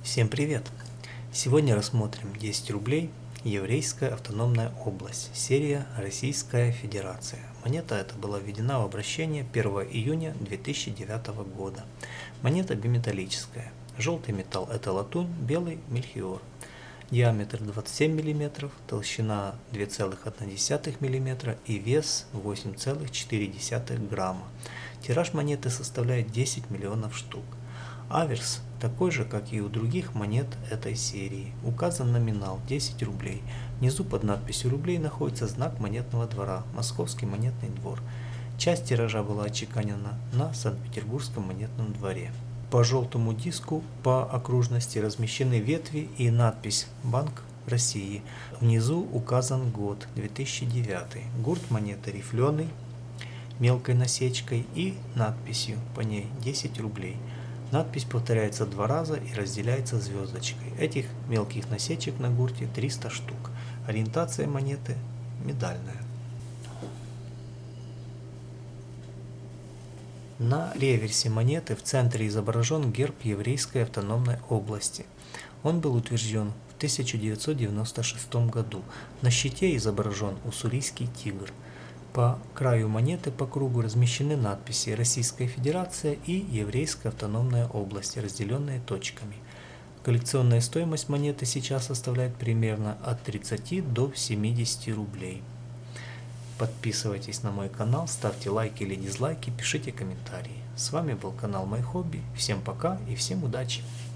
Всем привет! Сегодня рассмотрим 10 рублей Еврейская автономная область, серия Российская Федерация. Монета эта была введена в обращение 1 июня 2009 года. Монета биметаллическая. Желтый металл это латунь, белый мельхиор. Диаметр 27 мм, толщина 2,1 мм и вес 8,4 грамма. Тираж монеты составляет 10 миллионов штук. Аверс такой же, как и у других монет этой серии. Указан номинал 10 рублей. Внизу под надписью рублей находится знак монетного двора Московский монетный двор. Часть тиража была отчеканена на Санкт-Петербургском монетном дворе. По желтому диску по окружности размещены ветви и надпись «Банк России». Внизу указан год 2009. Гурт монеты рифленый, мелкой насечкой и надписью по ней 10 рублей. Надпись повторяется 2 раза и разделяется звездочкой. Этих мелких насечек на гурте 300 штук. Ориентация монеты медальная. На реверсе монеты в центре изображен герб Еврейской автономной области. Он был утвержден в 1996 году. На щите изображен уссурийский тигр. По краю монеты по кругу размещены надписи «Российская Федерация» и «Еврейская автономная область», разделенные точками. Коллекционная стоимость монеты сейчас составляет примерно от 30 до 70 рублей. Подписывайтесь на мой канал, ставьте лайки или дизлайки, пишите комментарии. С вами был канал Мой Хобби. Всем пока и всем удачи!